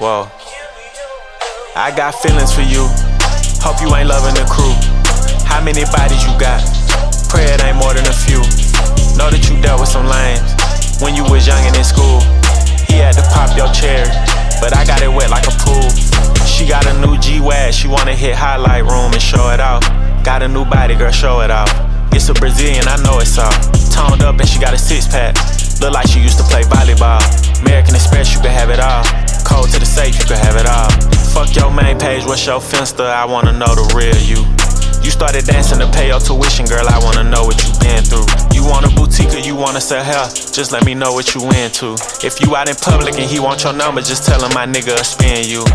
Whoa. I got feelings for you. Hope you ain't loving the crew. How many bodies you got? Pray it ain't more than a few. Know that you dealt with some lames when you was young and in school. He had to pop your cherry, but I got it wet like a pool. She got a new G-Wag, she wanna hit highlight room and show it off. Got a new body, girl, show it off. It's a Brazilian, I know it's all. Toned up and she got a six-pack. Look like she used to play volleyball. American Express, you can have it all. Code to the safe, you can have it all. Fuck your main page, what's your Finsta? I wanna know the real you. You started dancing to pay your tuition, girl, I wanna know what you been through. You want a boutique or you wanna sell hair? Just let me know what you into. If you out in public and he want your number, just tell him my nigga will spin you.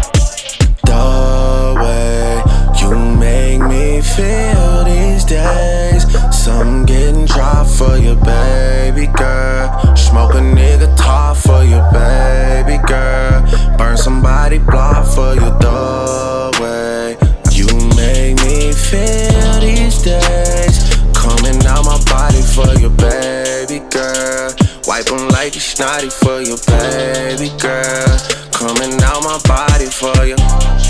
The way you make me feel these days, something getting dry for you, baby girl. Smoke a nigga top for you, baby girl. Burn somebody block for you. The way you make me feel these days, coming out my body for you, baby girl. Wipe them like you snotty for you, baby girl. Coming out my body for you.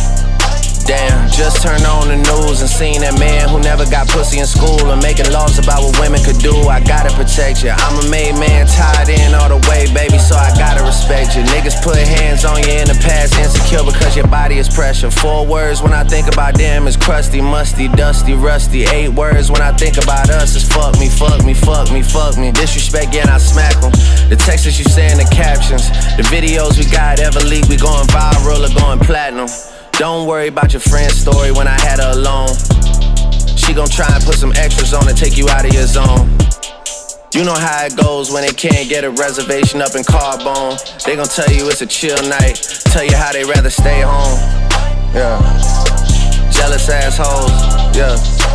Damn, just turned on the news and seen that man who never got pussy in school and making laws about what women could do. I gotta protect you. I'm a made man, tied in all the way, baby, so I gotta respect you. Niggas put hands on you in the past, insecure because your body is pressure. 4 words when I think about them is crusty, musty, dusty, rusty. 8 words when I think about us is fuck me, fuck me, fuck me, fuck me. Disrespect, yeah, and I smack them. The texts you say in the captions, the videos we got ever leak, we going viral or going platinum. Don't worry about your friend's story when I had her alone. She gon' try and put some extras on to take you out of your zone. You know how it goes when they can't get a reservation up in Carbone. They gon' tell you it's a chill night, tell you how they rather stay home. Yeah, jealous assholes, yeah.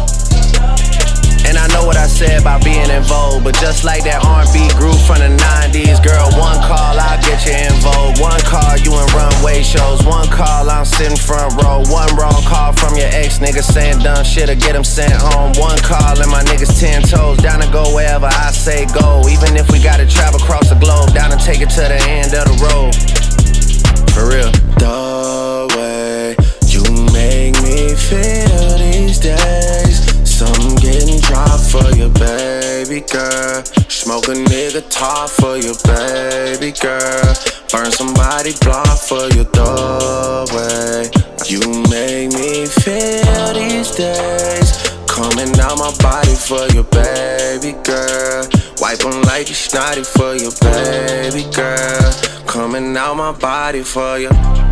And I know what I said about being in vogue, but just like that R&B group from the 90s, girl, one call, I'll get you in vogue. One call, you in runway shows. One call, I'm sitting front row. One wrong call from your ex nigga saying dumb shit or get him sent home. One call and my niggas 10 toes, down to go wherever I say go. Even if we gotta travel across the globe, down and take it to the end of the road. For real. The way you make me feel these days, something getting dry for you, baby girl. Smoke a nigga top for you, baby girl. Burn somebody block for you. The way you make me feel these days, coming out my body for you, baby girl. Wipe them like you snotty for you, baby girl. Coming out my body for you.